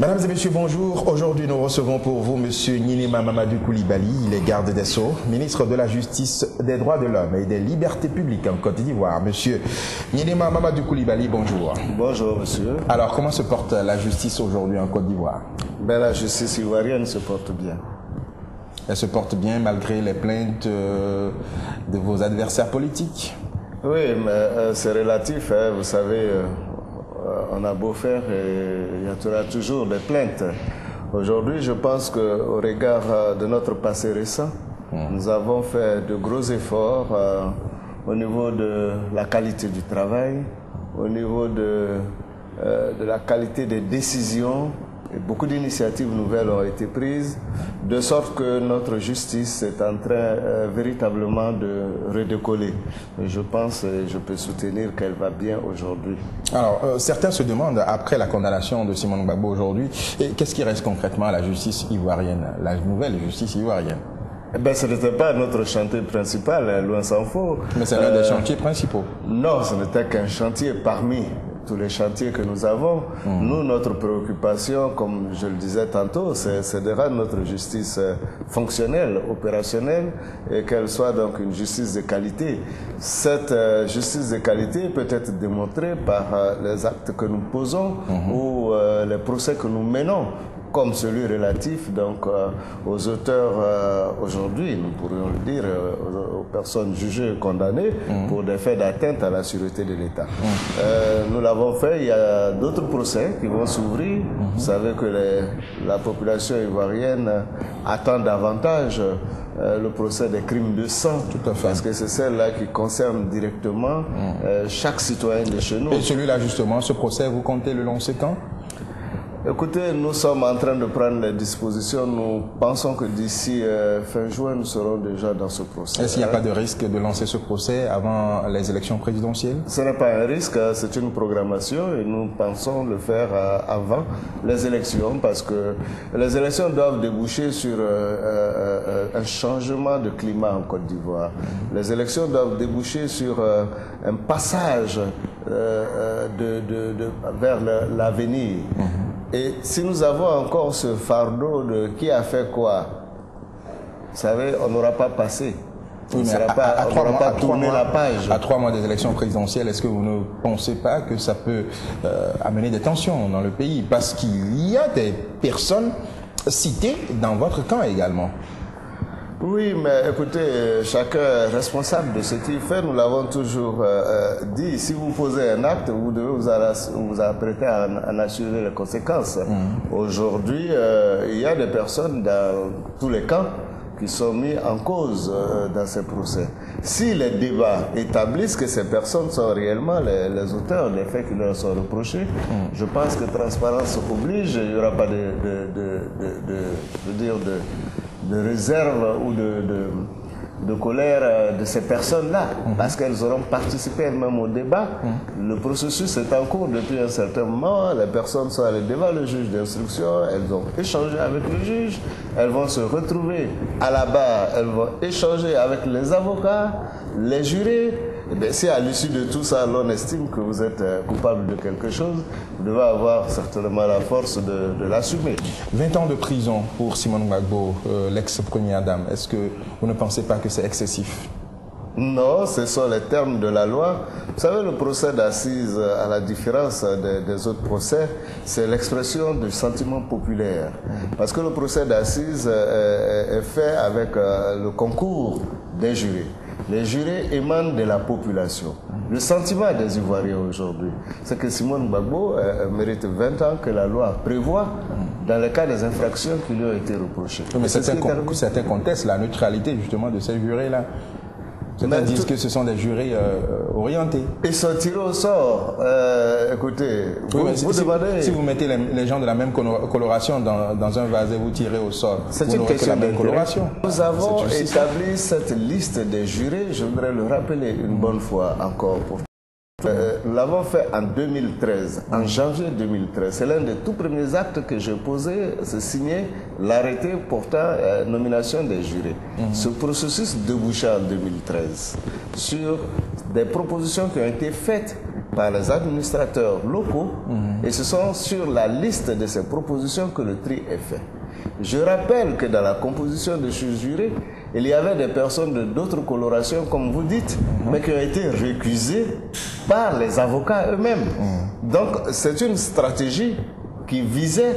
Mesdames et messieurs, bonjour. Aujourd'hui, nous recevons pour vous Monsieur Gnilema Mamadou Coulibaly. Il est garde des Sceaux, ministre de la Justice, des Droits de l'Homme et des Libertés publiques en Côte d'Ivoire. Monsieur Gnilema Mamadou Coulibaly, bonjour. Bonjour, monsieur. Alors, comment se porte la justice aujourd'hui en Côte d'Ivoire? Ben, la justice ivoirienne se porte bien. Elle se porte bien malgré les plaintes de vos adversaires politiques? Oui, mais c'est relatif, hein. Vous savez, on a beau faire et il y aura toujours des plaintes. Aujourd'hui, je pense qu'au regard de notre passé récent, nous avons fait de gros efforts au niveau de la qualité du travail, au niveau de la qualité des décisions. Et beaucoup d'initiatives nouvelles ont été prises, de sorte que notre justice est en train véritablement de redécoller. Et je pense et je peux soutenir qu'elle va bien aujourd'hui. Alors, certains se demandent, après la condamnation de Simon Gbagbo aujourd'hui, qu'est-ce qui reste concrètement à la justice ivoirienne, la nouvelle justice ivoirienne? Eh bien, ce n'était pas notre chantier principal, hein, loin s'en faut. Mais c'est l'un des chantiers principaux. Non, ce n'était qu'un chantier parmi tous les chantiers que nous avons. Nous, notre préoccupation, comme je le disais tantôt, c'est de rendre notre justice fonctionnelle, opérationnelle, et qu'elle soit donc une justice de qualité. Cette justice de qualité peut être démontrée par les actes que nous posons ou les procès que nous menons, comme celui relatif donc aux auteurs aujourd'hui, nous pourrions le dire, aux personnes jugées et condamnées pour des faits d'atteinte à la sûreté de l'État. Nous l'avons fait, il y a d'autres procès qui vont s'ouvrir. Vous savez que la population ivoirienne attend davantage le procès des crimes de sang, tout à fait, parce que c'est celle-là qui concerne directement chaque citoyen de chez nous. Et celui-là justement, ce procès, vous comptez le lancer quand? Écoutez, nous sommes en train de prendre les dispositions. Nous pensons que d'ici fin juin, nous serons déjà dans ce procès. Est-ce qu'il n'y a pas de risque de lancer ce procès avant les élections présidentielles? Ce n'est pas un risque, c'est une programmation et nous pensons le faire avant les élections parce que les élections doivent déboucher sur un changement de climat en Côte d'Ivoire. Les élections doivent déboucher sur un passage vers l'avenir. Et si nous avons encore ce fardeau de qui a fait quoi, vous savez, on n'aura pas passé. Oui, mais on n'aura pas tourné la page. À 3 mois des élections présidentielles, est-ce que vous ne pensez pas que ça peut amener des tensions dans le pays? Parce qu'il y a des personnes citées dans votre camp également. Oui, mais écoutez, chacun est responsable de ce qu'il fait. Nous l'avons toujours dit. Si vous posez un acte, vous devez vous apprêter à en assurer les conséquences. Aujourd'hui, il y a des personnes dans tous les camps qui sont mis en cause dans ces procès. Si les débats établissent que ces personnes sont réellement les auteurs des faits qui leur sont reprochés, je pense que transparence oblige, il n'y aura pas de réserve ou de colère de ces personnes-là, parce qu'elles auront participé elles-mêmes au débat. Le processus est en cours depuis un certain moment, les personnes sont allées devant le juge d'instruction, elles ont échangé avec le juge, elles vont se retrouver à la barre, elles vont échanger avec les avocats, les jurés. Et bien, si à l'issue de tout ça, l'on estime que vous êtes coupable de quelque chose, vous devez avoir certainement la force de l'assumer. 20 ans de prison pour Simon Gbagbo, l'ex-première dame. Est-ce que vous ne pensez pas que c'est excessif? Non, ce sont les termes de la loi. Vous savez, le procès d'assises, à la différence des autres procès, c'est l'expression du sentiment populaire. Parce que le procès d'assises est fait avec le concours des jurés. Les jurés émanent de la population. Le sentiment des Ivoiriens aujourd'hui, c'est que Simon Gbagbo mérite 20 ans que la loi prévoit dans le cas des infractions qui lui ont été reprochées. Mais certains contestent la neutralité justement de ces jurés-là. Certains disent que ce sont des jurés orientés. Ils sont tirés au sort. Écoutez, si vous mettez les gens de la même coloration dans un vase et vous tirez au sort, c'est une question de coloration. Nous avons établi cette liste des jurés, je voudrais le rappeler une bonne fois encore pour nous l'avons fait en 2013, en janvier 2013. C'est l'un des tout premiers actes que j'ai posé, c'est signer l'arrêté portant nomination des jurés. Ce processus déboucha en 2013 sur des propositions qui ont été faites par les administrateurs locaux et ce sont sur la liste de ces propositions que le tri est fait. Je rappelle que dans la composition de ce jury, il y avait des personnes d'autres colorations, comme vous dites, mais qui ont été récusées par les avocats eux-mêmes. Donc, c'est une stratégie qui visait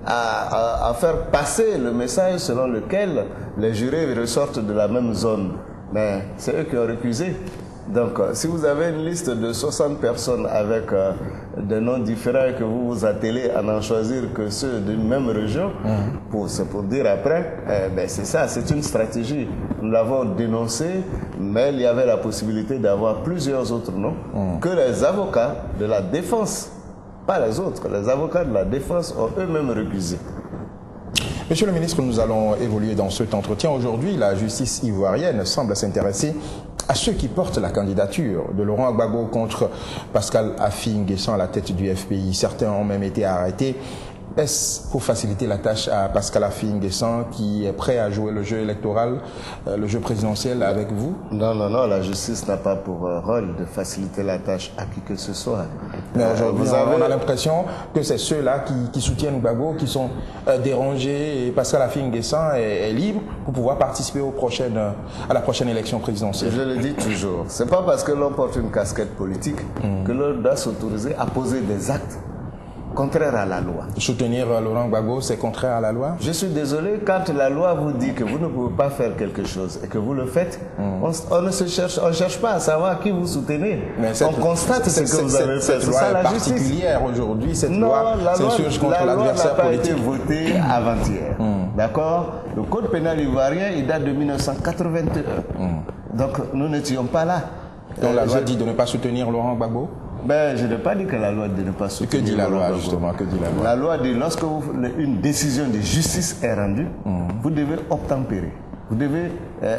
à faire passer le message selon lequel les jurés ressortent de la même zone. Mais c'est eux qui ont récusé. Donc, si vous avez une liste de 60 personnes avec des noms différents et que vous vous attelez à n'en choisir que ceux d'une même région, c'est pour dire après, c'est ça, c'est une stratégie. Nous l'avons dénoncé, mais il y avait la possibilité d'avoir plusieurs autres noms que les avocats de la défense, pas les autres, les avocats de la défense ont eux-mêmes récusé. Monsieur le ministre, nous allons évoluer dans cet entretien. Aujourd'hui, la justice ivoirienne semble s'intéresser à ceux qui portent la candidature de Laurent Gbagbo contre Pascal Affi-N'Guessan à la tête du FPI. Certains ont même été arrêtés. Est-ce pour faciliter la tâche à Pascal Affi-N'Guessan qui est prêt à jouer le jeu électoral, le jeu présidentiel avec vous? Non, la justice n'a pas pour rôle de faciliter la tâche à qui que ce soit. Mais aujourd'hui, on a l'impression que c'est ceux-là qui soutiennent Gbagbo, qui sont dérangés et Pascal Affi-N'Guessan est libre pour pouvoir participer à la prochaine élection présidentielle. Je le dis toujours, c'est pas parce que l'on porte une casquette politique que l'on doit s'autoriser à poser des actes contraire à la loi. Soutenir Laurent Gbagbo, c'est contraire à la loi? Je suis désolé, quand la loi vous dit que vous ne pouvez pas faire quelque chose et que vous le faites, on ne cherche pas à savoir qui vous soutenez. On constate ce que vous avez fait. Cette loi est particulière aujourd'hui, cette loi s'insurge contre l'adversaire politique. La loi n'a pas été votée avant-hier. D'accord? Le code pénal ivoirien, il date de 1981. Donc nous n'étions pas là. Donc la loi dit de ne pas soutenir Laurent Gbagbo? Je n'ai pas dit que la loi dit de ne pas soutenir. Que dit la loi justement? Que dit la loi? La loi dit lorsque une décision de justice est rendue, vous devez obtempérer. Vous devez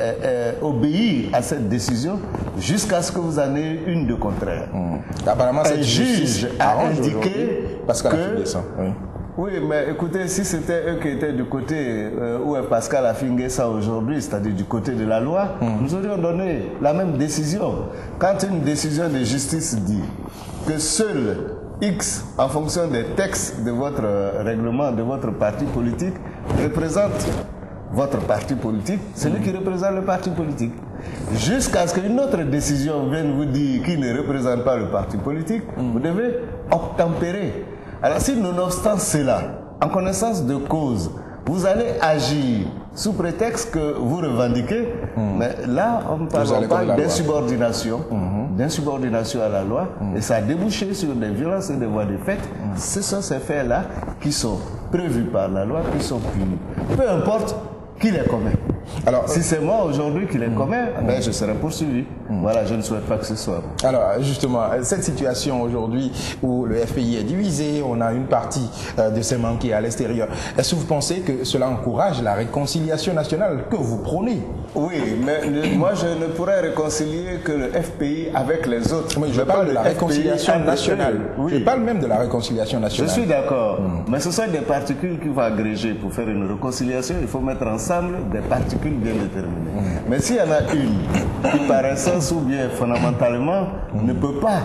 obéir à cette décision jusqu'à ce que vous en ayez une de contraire. Apparemment, un juge a indiqué Pascal Affi-N'Guessan. Oui, mais écoutez, si c'était eux qui étaient du côté où est Pascal Affi-N'Guessan aujourd'hui, c'est-à-dire du côté de la loi, nous aurions donné la même décision. Quand une décision de justice dit que seul X, en fonction des textes de votre règlement, de votre parti politique, représente votre parti politique, c'est lui qui représente le parti politique. Jusqu'à ce qu'une autre décision vienne vous dire qu'il ne représente pas le parti politique, vous devez obtempérer. Alors si nonobstant cela, en connaissance de cause, vous allez agir sous prétexte que vous revendiquez, mais là on parle d'insubordination, d'insubordination à la loi, et ça a débouché sur des violences et des voies de fait. Ce sont ces faits-là qui sont prévus par la loi, qui sont punis. Peu importe qui les commet. Alors, si c'est moi aujourd'hui qui les commets, je serai poursuivi. Voilà, je ne souhaite pas que ce soit. Alors, justement, cette situation aujourd'hui où le FPI est divisé, on a une partie de ses membres qui est à l'extérieur. Est-ce que vous pensez que cela encourage la réconciliation nationale que vous prônez? Oui, mais moi je ne pourrais réconcilier que le FPI avec les autres. Oui, je parle de la réconciliation nationale. Oui. Je parle même de la réconciliation nationale. Je suis d'accord. Mais ce sont des particules qu'il faut agréger pour faire une réconciliation. Il faut mettre ensemble des particules bien déterminées. Mais s'il y en a une qui par essence ou bien fondamentalement ne peut pas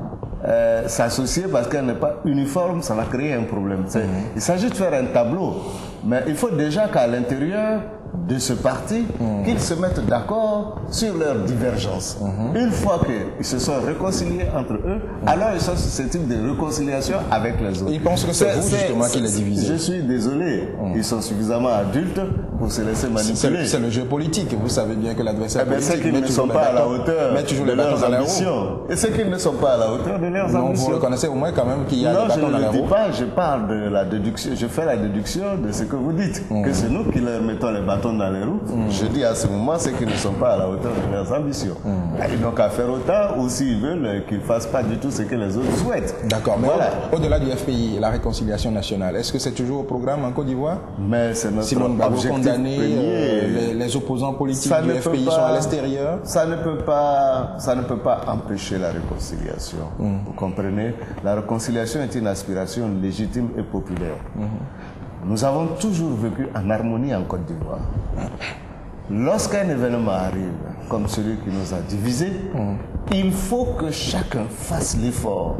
s'associer parce qu'elle n'est pas uniforme, ça va créer un problème. Il s'agit de faire un tableau. Mais il faut déjà qu'à l'intérieur de ce parti, qu'ils se mettent d'accord sur leurs divergences. Une fois qu'ils se sont réconciliés entre eux, alors ils sont susceptibles de réconciliation avec les autres. Ils pensent que c'est vous justement qui les divisez. Je suis désolé, ils sont suffisamment adultes pour se laisser manipuler. C'est le jeu politique, vous savez bien que l'adversaire politique ceux qui ne sont pas à la hauteur de leurs ambitions. Et ceux qui ne sont pas à la hauteur de leurs ambitions. Vous reconnaissez au moins quand même qu'il y a des bâtons dans les roues. Non, je ne le dis pas, je parle de la déduction, je fais la déduction de ce que vous dites, que c'est nous qui leur mettons les bâtons dans les roues. Je dis à ce moment ceux qui ne sont pas à la hauteur de leurs ambitions. Ils n'ont qu'à faire autant, ou s'ils veulent qu'ils ne fassent pas du tout ce que les autres souhaitent. D'accord, mais voilà. Au-delà du FPI, la réconciliation nationale, est-ce que c'est toujours au programme en Côte d'Ivoire? Mais c'est notre Simone Gbagbo objectif condamné, premier. Les opposants politiques du FPI sont à l'extérieur. Ça ne peut pas empêcher la réconciliation. Vous comprenez? La réconciliation est une aspiration légitime et populaire. Nous avons toujours vécu en harmonie en Côte d'Ivoire. Lorsqu'un événement arrive, comme celui qui nous a divisés, il faut que chacun fasse l'effort.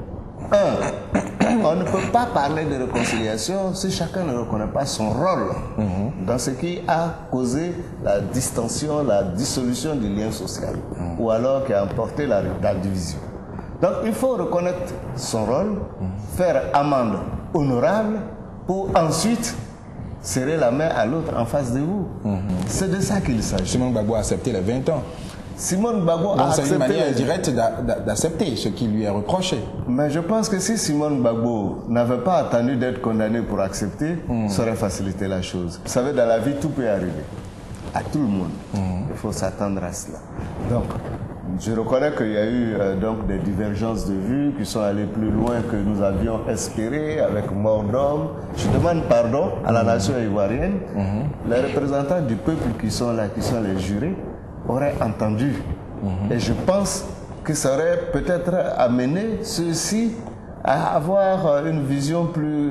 On ne peut pas parler de réconciliation si chacun ne reconnaît pas son rôle dans ce qui a causé la distension, la dissolution du lien social, ou alors qui a emporté la division. Donc il faut reconnaître son rôle, faire amende honorable pour ensuite serrer la main à l'autre en face de vous. C'est de ça qu'il s'agit. Simone Gbagbo a accepté les 20 ans. Simone Gbagbo a accepté... C'est une manière indirecte d'accepter ce qui lui est reproché. Mais je pense que si Simone Gbagbo n'avait pas attendu d'être condamné pour accepter, ça aurait facilité la chose. Vous savez, dans la vie, tout peut arriver. À tout le monde. Il faut s'attendre à cela. Donc, je reconnais qu'il y a eu donc des divergences de vues qui sont allées plus loin que nous avions espéré avec mort d'homme. Je demande pardon à la nation ivoirienne. Les représentants du peuple qui sont là, qui sont les jurés, auraient entendu. Et je pense que ça aurait peut-être amené ceux-ci à avoir une vision plus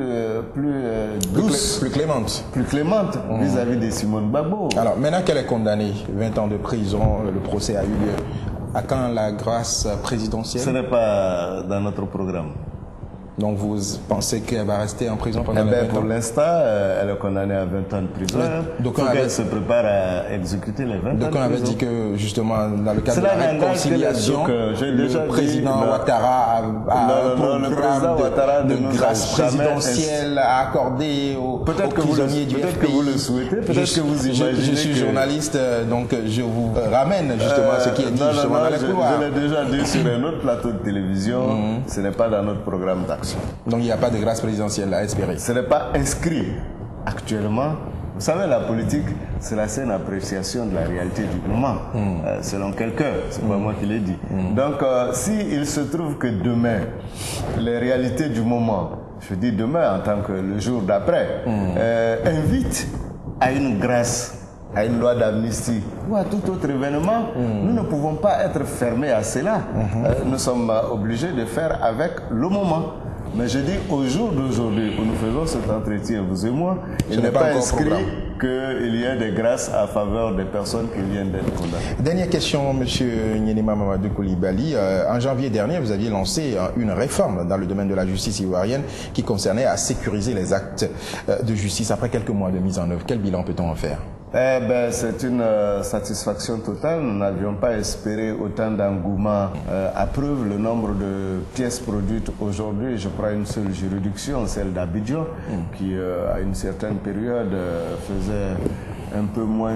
douce, plus clémente vis-à-vis de Simone Gbagbo. Alors maintenant qu'elle est condamnée, 20 ans de prison, le procès a eu lieu. À quand la grâce présidentielle? Ce n'est pas dans notre programme. Donc vous pensez qu'elle va rester en prison pendant 20 ans? Pour l'instant, elle est condamnée à 20 ans de prison. Donc elle se prépare à exécuter les 20 ans de prison. Donc on avait dit que justement, dans le cadre de la réconciliation, le président Ouattara a un programme de grâce présidentielle à accorder aux prisonniers du FPI. Peut-être que vous le souhaitez, peut-être que vous imaginez. Je suis journaliste, donc je vous ramène justement ce qui est dit justement dans les couloirs. Je l'ai déjà dit sur un autre plateau de télévision, ce n'est pas dans notre programme d'action. Donc il n'y a pas de grâce présidentielle à espérer. Ce n'est pas inscrit actuellement. Vous savez, la politique, c'est la saine appréciation de la réalité du moment, selon quelqu'un, c'est pas moi qui l'ai dit. Donc, s'il se trouve que demain, les réalités du moment, je dis demain en tant que le jour d'après, invitent à une grâce, à une loi d'amnistie ou à tout autre événement, nous ne pouvons pas être fermés à cela. Nous sommes obligés de faire avec le moment. Mais je dis, au jour d'aujourd'hui, où nous faisons cet entretien, vous et moi, il n'est pas inscrit qu'il y ait des grâces à faveur des personnes qui viennent d'être condamnées. Dernière question, M. Nyenema Mamadou Coulibaly. En janvier dernier, vous aviez lancé une réforme dans le domaine de la justice ivoirienne qui concernait à sécuriser les actes de justice. Après quelques mois de mise en œuvre, quel bilan peut-on en faire? C'est une satisfaction totale. Nous n'avions pas espéré autant d'engouement. À preuve, le nombre de pièces produites aujourd'hui, je crois une seule juridiction, celle d'Abidjan, qui à une certaine période faisait un peu moins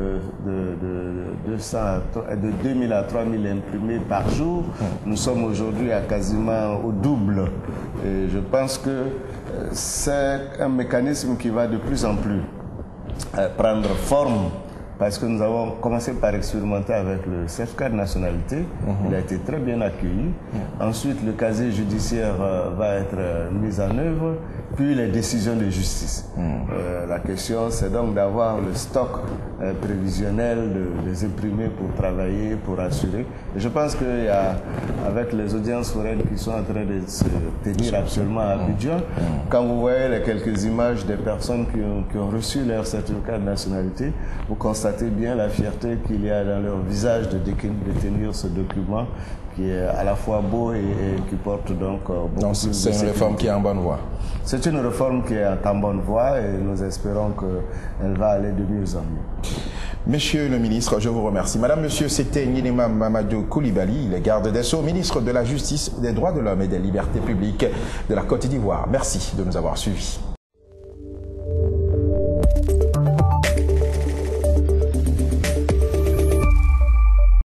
de 2000 à 3000 imprimés par jour. Nous sommes aujourd'hui à quasiment au double. Et je pense que c'est un mécanisme qui va de plus en plus prendre forme, parce que nous avons commencé par expérimenter avec le certificat de nationalité. Il a été très bien accueilli. Ensuite, le casier judiciaire va être mis en œuvre, puis les décisions de justice. La question, c'est donc d'avoir le stock prévisionnel des imprimés pour travailler, pour assurer. Et je pense qu'avec les audiences foraines qui sont en train de se tenir actuellement à Abidjan, quand vous voyez les quelques images des personnes qui ont reçu leur certificat de nationalité, vous constatez bien la fierté qu'il y a dans leur visage de tenir ce document qui est à la fois beau et qui porte donc beaucoup de sécurité. C'est une réforme qui est en bonne voie. C'est une réforme qui est en bonne voie et nous espérons qu'elle va aller de mieux en mieux. Monsieur le ministre, je vous remercie. Madame, monsieur, c'était Nyenema Mamadou Coulibaly, le garde des Sceaux, ministre de la Justice, des Droits de l'Homme et des Libertés publiques de la Côte d'Ivoire. Merci de nous avoir suivis.